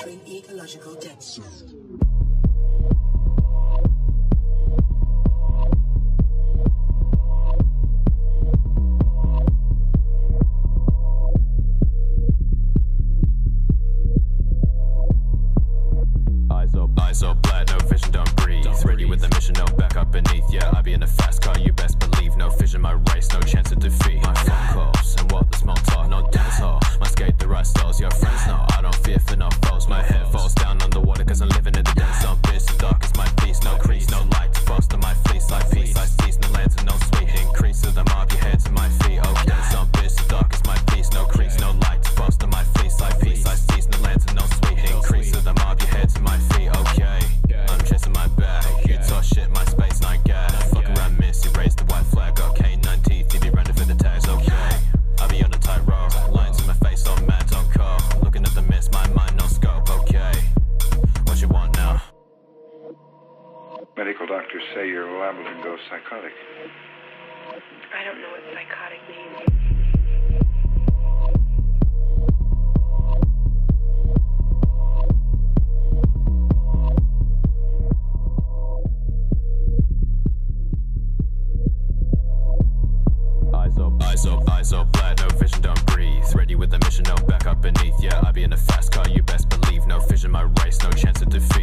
Entering ecological dead zone. Eyes all black, no vision, don't breathe. Ready with the mission, no back up beneath. Yeah, I be in a fast car, you best believe. No vision, my race, no chance of defeat. My phone calls, and what the small talk, no dance hall. My skate the right styles, your friends know I don't fear for no foes. My head falls down underwater cause I'm living in the dense zone. Bitch, the dark is my peace, no crease, no light to foster my fleece. Like peace, I seize no lands and no sweet increase of the mob, your head to my feet. Oh, dense zone, bitch, the dark is my peace, no crease, no light to foster my fleece. Like peace, I seize no lands and no sweet increase of the mob, your head to my feet. Okay, I'm chasing my bag. You toss shit, my space, and I gas. Fuck around, miss, you raise the white flag. Okay, 9 teeth, you be running for the tags. Okay, I be on a tightrope. Lines in my face, all mad, don't call. Looking at the mist, my mind, no scope. Okay, what you want now? Medical doctors say you're liable to go psychotic. I don't know what psychotic means. Eyes all black, no vision, don't breathe. Ready with the mission, no back up beneath. Yeah, I be in a fast car, you best believe. No vision, my race, no chance of defeat.